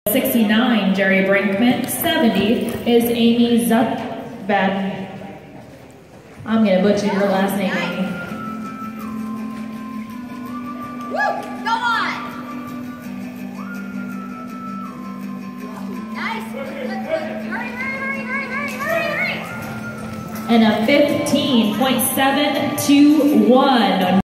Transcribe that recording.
69, Jerry Brinkman. 70 is Amy Zutbad. I'm going to butcher your last name, Amy. Woo! Go on! Nice! Hurry! And a 15.721.